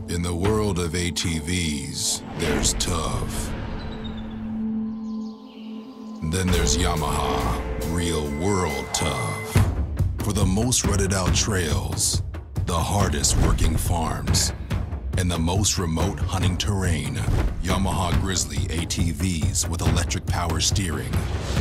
In the world of ATVs, there's tough. Then there's Yamaha, real world tough. For the most rutted out trails, the hardest working farms, and the most remote hunting terrain, Yamaha Grizzly ATVs with electric power steering